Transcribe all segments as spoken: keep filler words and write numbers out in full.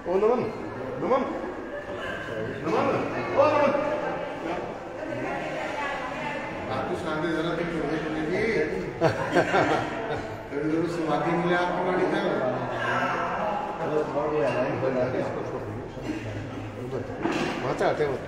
ओ नमन नमन नमन ओ नमन आपको शांति जरा तो छोड़े छोड़े कभी जरूर सुवादी मिले आपको गाड़ी था वहाँ चाहते हैं वो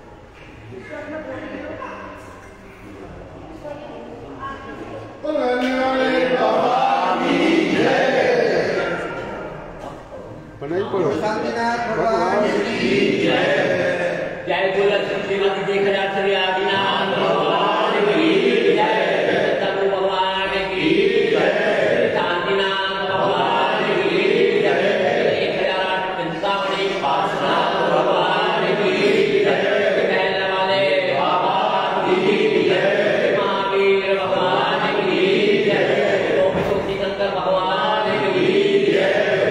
बनाई पड़ो शांतिनाथ भगवान की जय। जय बोला श्रीमती देख हजार श्री आदिनाथ भगवान की जय। तनु भगवान की जय। शांतिनाथ भगवान की जय। एक हजार आठ पंचावनी पार्श्वनाथ भगवान की जय। पहले वाले बाबा की जय। महावीर भगवान की जय। ओम शक्तिशंकर भगवान की जय।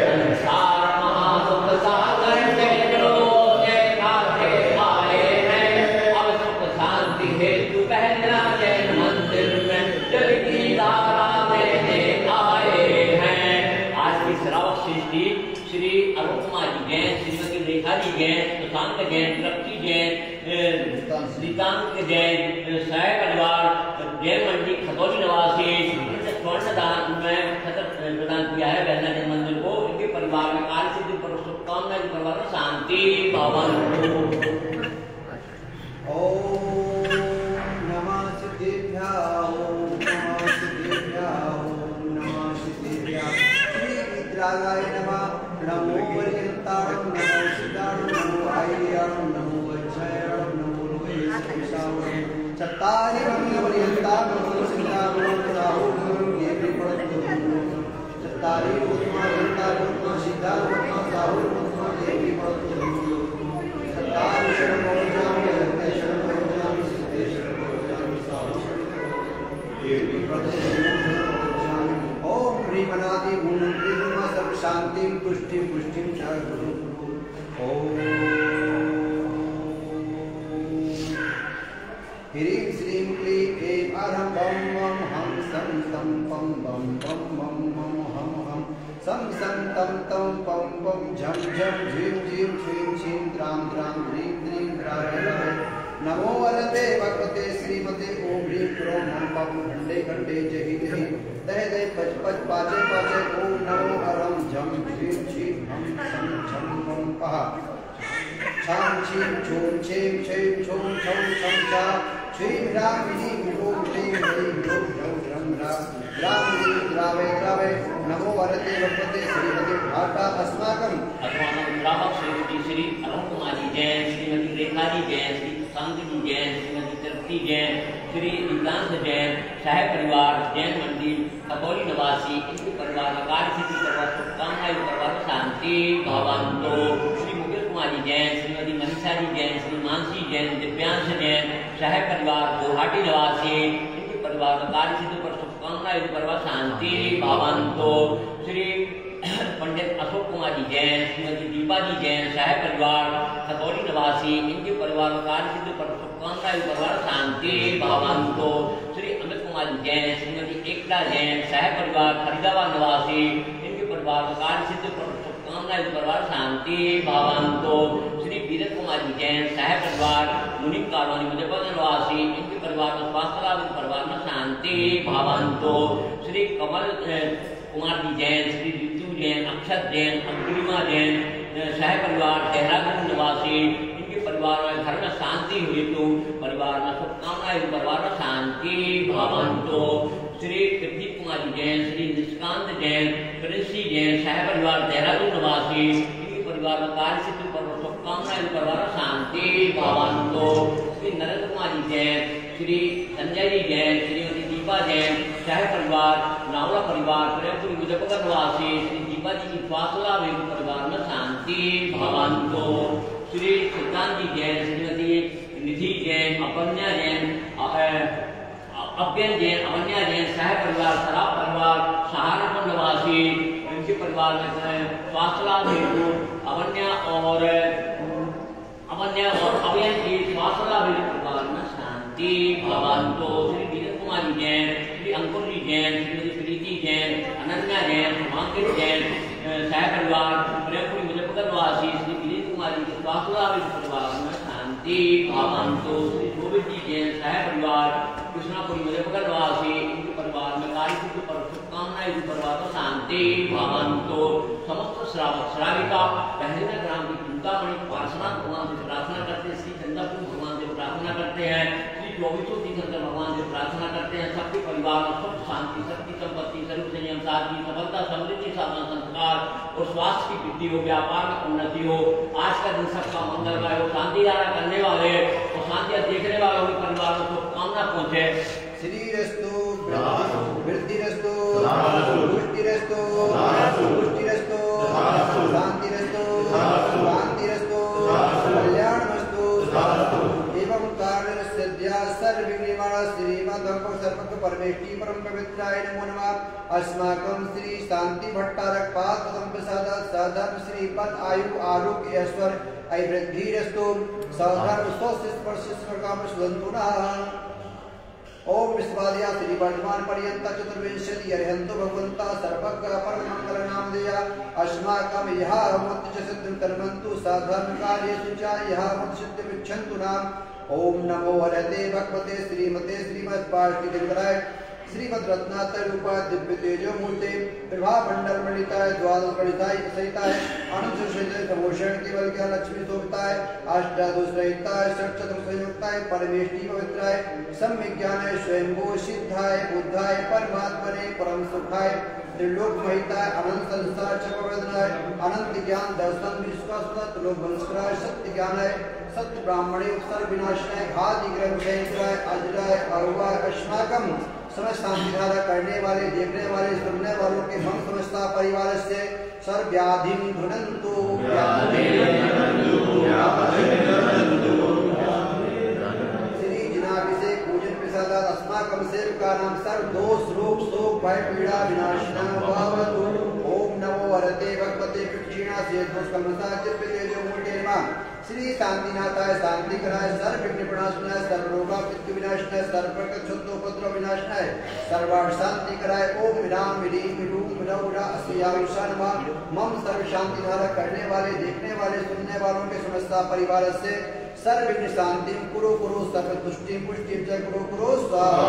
श्री अरुण कुमार जी जैन, श्रीमती रेखा जी जैन, सुशांत जैन, रक्षी जैन, श्रीकांत जैन, सह परिवार जैन मंडी खतौली निवासी स्वर्ण दान में प्रदान किया है बहना जैन मंदिर को। इनके परिवार में कार्य सिद्धि पर शुभकामनाएं, परिवार में शांति भवन। ओम नमः सिद्धेभ्यः ओम नमः सिद्धेभ्यः ओम नमः सिद्धेभ्यः। श्री विद्रागाय नमः। नमो पर्यन्ताणं नमो सिद्धाणं नमो आयर्याणं नमो वज्रायणं नमो लोहेशावणं चत्तारि वर्णपर्यन्तां नमो सिद्धाणं साहुणं ये विपणन्तु चत्तारि वर्णपर्यन्तां नमो सिद्धाणं साहुणं ये विपणन्तु चत्तारि शरणोजामि शरणोजामि सिद्धे शरणोजामि साहुणं ये विपणन्तु। ओम प्रेमनादि गुण प्रेम सब शांति पुष्टि पुष्टि ओम ह्रीं श्रीं क्लीं ऐं अरहं बम बम हम सं तं पं बम बम बम बम हम हम सं सं तं तं पं पं झं झं झीं झीं छ्वीं छीं त्रां त्रां ह्रीं ह्रीं ह्रां नमो वरदे भगवते श्रीमते ओम ह्रीं क्रों हम पम खंडे खंडे जहि जहि दह दह पच पच पाचे पाचे ओम नमो अरहं झं झीं छीं हम सं झं मं पः छां छीं छूं छें छें छूं छं छं चा छ्वीं ह्रां ह्रीं ह्रूं ह्रीं ह्रीं ह्रूं ह्रौं ह्रं ह्रां ह्रां ह्रीं द्रावे द्रावे नमो वरदे भगवते श्रीमते भाटा अस्माकं अस्माकं ग्राहक श्रीमती श्री अरुण कुमार जी जैन, श्रीमती रेखा जी जैन, श्री सुशांत जी जैन, श्रीमती तृप्ति जैन, श्री निकांत जैन, सह परिवार जैन मंदिर खतौली निवासी इनके परिवार में कार्य सिद्धि परिवार शुभकामनाएं, परिवार में शांति भवन्तु। श्री मुकेश कुमार जी जैन, श्रीमती मनीषा जी जैन, श्री मानसी जैन, दिव्यांश जैन, सह परिवार गुवाहाटी निवासी इनके परिवार में कार्य सिद्धि पर शुभकामनाएं, परिवार शांति भवन्तु। श्री पंडित अशोक कुमार जी जैन, श्रीमती दीपा जी जैन, सह परिवार खतौली निवासी इनके परिवार में कार्य सिद्धि पर शुभकामनाएं, परिवार शांति भवन्तु। श्री अमित कुमार जी जैन, श्रीमती एकता जैन, सह परिवार फरीदाबाद निवासी इनके परिवार में कार्य सिद्धि पर शुभकामनाएं, परिवार शांति भवन्तु। श्री वीरेंद्र कुमार जी जैन, सह परिवार मुनीम कॉलोनी मुजफ्फरनगर निवासी इनके परिवार में स्वास्थ्य लाभ, परिवार में शांति भवन्तु। श्री कमल कुमार जी जैन, श्री ऋतु जैन, अक्षत जैन, अंकुरिमा जैन, सह परिवार देहरादून निवासी इनके परिवार में घर में शांति हुई तो परिवार में शुभकामनाएं, परिवार में शांति भवन्तु। श्री प्रदीप कुमार जी जैन, श्री निष्कांत जैन, प्रिंसी जैन, सह परिवार देहरादून निवासी इनके परिवार में कार्य सिद्धि पर शुभकामनाएं, परिवार में शांति भवन्तु। श्री नरेंद्र कुमार जी जैन, श्री संजय जी जैन, श्रीमती दीपा जैन, सह परिवार नावला परिवार प्रेमपुरी मुजफ्फरनगर निवासी श्री दीपा जी की स्वास्थ्य परिवार में शांति भवन्तु। श्री सिद्धांत जी जैन, श्रीमती निधि जैन, अपन्या जैन, अभ्यन जैन, अवन्या जैन, सह परिवार सराफ परिवार सहारनपुर निवासी इनके परिवार में स्वास्थ्य लाभ हेतु अवन्या और अवन्या और अभ्यन की स्वास्थ्य लाभ हेतु परिवार में शांति भवन्तु। श्री वीरेंद्र कुमार जी जैन, श्री अंकुर जी जैन, श्रीमती प्रीति जैन, अनन्या जैन, मांकित जैन, सह परिवार प्रेमपुरी मुजफ्फरनगर निवासी परिवार में शांति भवन्तु। श्री शोभित जी जैन सह परिवार कृष्णापुरी मुजफ्फरवासी इनके परिवार में कार्य सिद्धि पर शुभकामनाएं, इनके परिवार को शांति भवन्तु। समस्त श्रावक श्राविका पहले ग्राम की चिंतामणि पार्श्वनाथ भगवान से प्रार्थना करते हैं, श्री चंद्रपुर भगवान से प्रार्थना करते हैं, श्री चौबीसों तीर्थंकर भगवान से प्रार्थना करते हैं सबके परिवार में सुख शांति शक्ति संपत्ति स्वरूप संयम सादगी सफलता समृद्धि साधना संस्कार और स्वास्थ्य की वृद्धि हो, व्यापार में उन्नति हो। आज का दिन सबका मंगलमय हो, शांति धारा करने वाले और शांति देखने वालों के परिवार में शुभकामना पहुंचे। श्रीरस्तु वृद्धिरस्तु पुष्टिरस्तु पुष्टिरस्तु शांतिरस्तु शांतिरस्तु कल्याणमस्तु एवं कार्यसिद्ध्या सर्वविघ्ननिवारण श्रीमद्भगवत् सर्वज्ञ परमेष्टि परम पवित्राय नमो नमः। अस्माकं श्री शांति भट्टारक पाद पदम प्रसाद सधर्म श्री पद आयु आरोग्य ऐश्वर्य ऐवृद्धिरस्तु सधर्म स्वस्थ स्पर्श स्वर्गाम सुदन्तु नः। ओम विश्वादिया श्री वर्धमान पर्यंत चतुर्विंशति अरिहंतो भगवंता सर्वज्ञ परम मंगल नामधेया अस्माकं यह मुक्त सिद्धिं कर्मन्तु साधर्म कार्येषु च यह मुक्त सिद्धिं इच्छन्तु नाम। ओम नमो हरते भगवते श्रीमते श्रीमद्पार्थिदिंकराय श्रीमद् रत्नाकर रूपा दिव्य तेजो मूर्ते प्रभा मंडल मंडिताय द्वादश गणिताय सहिताय अनंत सुषेय प्रभूषण केवल क्या लक्ष्मी शोभिताय अष्टादश रहिताय षट्चतुर संयुक्ताय परमेष्टि पवित्राय सम्विज्ञानाय स्वयंभू सिद्धाय बुद्धाय परमात्मने परम सुखाय त्रिलोक महिताय अनंत संसार चक्रवर्तनाय अनंत ज्ञान दर्शन विश्वास त्रिलोक वंशराय सत्य ज्ञानाय सत्य ब्राह्मणे उत्सर्ग विनाशनाय आदि ग्रह शंकराय अजराय अरुवाय अस्माकं समस्त शांति धारा करने वाले देखने वाले सुनने वालों के हम समस्ता परिवार से सर्व व्याधि धुनंतु श्री जिनाभिषेक पूजन प्रसाद अस्माकं सेवका नाम सर्व दोष रोग शोक भय पीड़ा विनाशना भवतु। ओम नमो हरते भगवते कृष्णा से दोष कमसा चित्त तेजो मूर्ते नमः। श्री शांतिनाथाय शांतिकराय सर्व विघ्न प्रणाशनाय सर्व रोगा मृत्यु विनाशनाय सर्व क्षुद्रोपद्रव विनाशनाय सर्वार्थ शांतिकराय ओम विराम विलीन विरूप विनौरा अस्यायुषा नमः। मम सर्व शांति धारा करने वाले देखने वाले सुनने वालों के समस्त परिवार से सर्व विघ्न शांति कुरु कुरु सर्व तुष्टि पुष्टि च कुरु कुरु स्वाहा।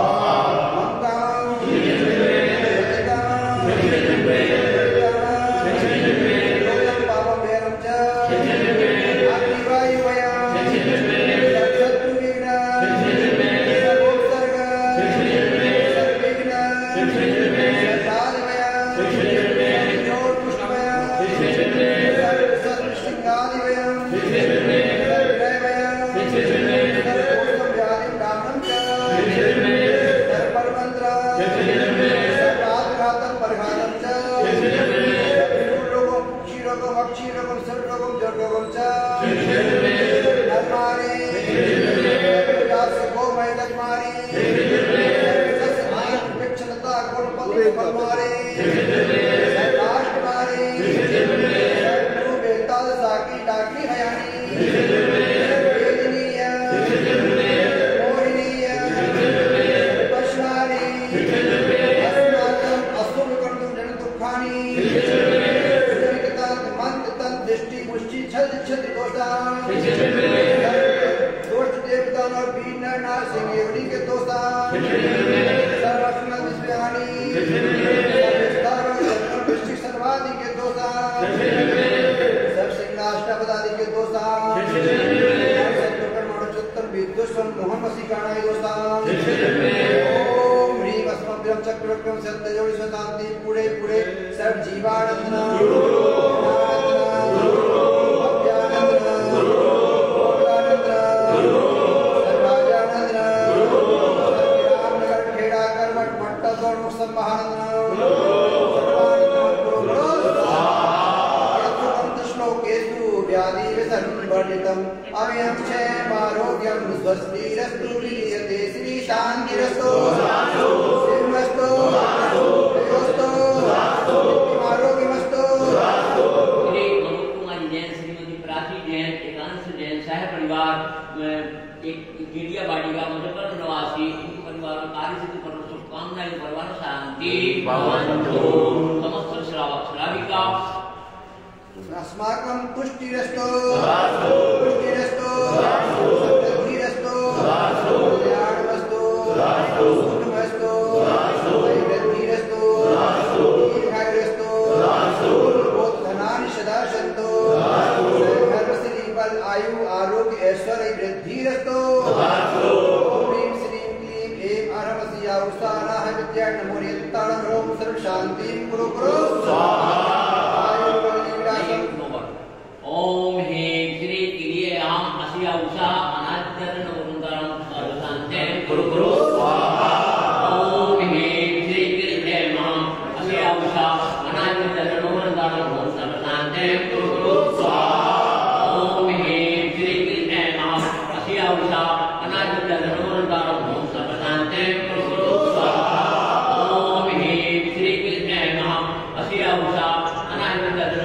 पूरे पूरे सब जीवानंद अव्ययं क्षेमारोग्यं स्वस्तिरस्तु लीयते श्री शान्तिरस्तु शिवमस्तु जयोस्तु आरोग्यमस्तु। श्री मनोज कुमारी जैन श्रीमती प्राची जैन एकांश जैन सह परिवार एक गिरिया बाड़ीगा मुजफ्फरपुर निवासी इनके परिवार में कार्य सिद्धि पर शुभकामनाएं, परिवार शांति भवन्तु। समस्त श्रावक श्राविका अस्माकं पुष्टिरस्तु पुष्टिरस्तु शासन्तु सर्व सिद्धि बल आयु आरोग्य ऐश्वर्य वृद्धि रस्तो ओम ह्रीं श्रीं क्लीं ऐं आरमसिया उस्तानाः विद्या नमो नियंताणं ह्रौं सर्व शांति कुरु कुरु स्वाहा आयु वल्लीलासं ओम हे श्री क्रिये हम असिया उषा अनाद्यरण वरुंदरम सर्वशांते कुरु कुरु स्वाहा ओम हे श्री क्रिये हम असिया उषा अनाद्यरण वरुंदरम सर्वशांते कुरु कुरु स्वाहा ओम हे श्री क्रिये हम असिया उषा अनाद्यरण वरुंदरम सर्वशांते कुरु कुरु स्वाहा ओम हे श्री क्रिये हम असिया उषा अनाद्यरण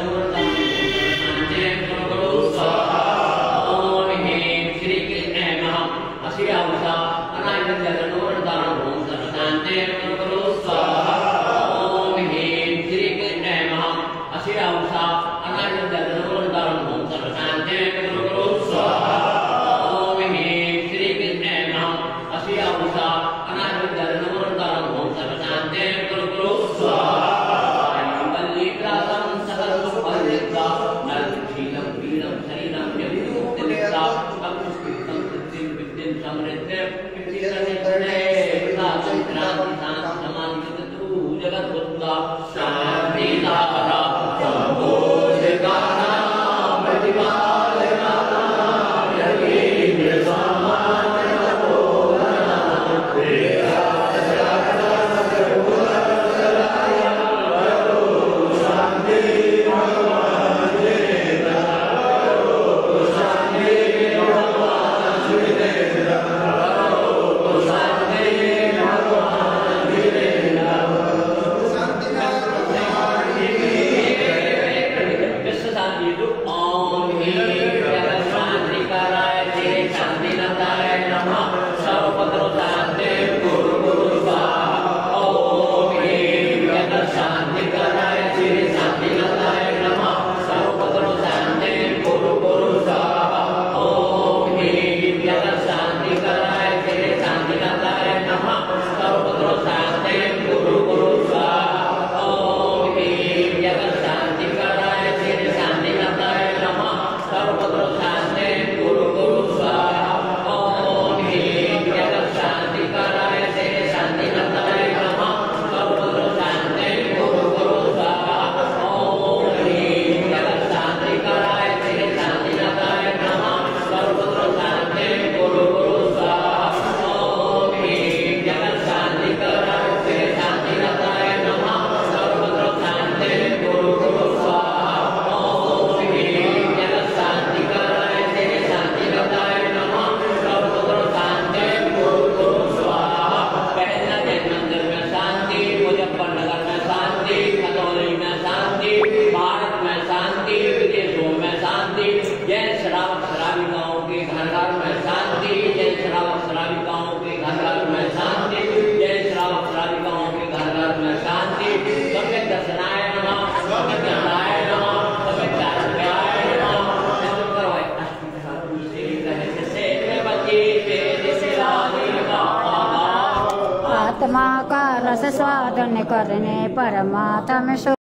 आत्मा का रस स्वादन करने परमात्मा में